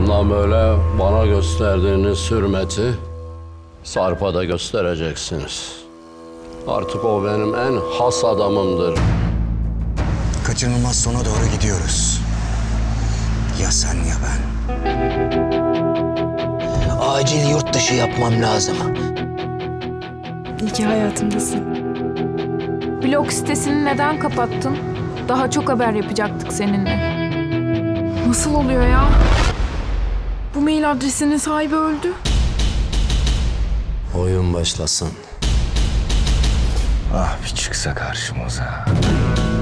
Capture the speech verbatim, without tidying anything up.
Bundan böyle bana gösterdiğiniz hürmeti Sarp'a da göstereceksiniz. Artık o benim en has adamımdır. Kaçınılmaz sona doğru gidiyoruz. Ya sen ya ben. Acil yurt dışı yapmam lazım. İyi ki hayatımdasın. Blog sitesini neden kapattın? Daha çok haber yapacaktık seninle. Nasıl oluyor ya? Bu mail adresinin sahibi öldü. Oyun başlasın. Ah bir çıksa karşımıza.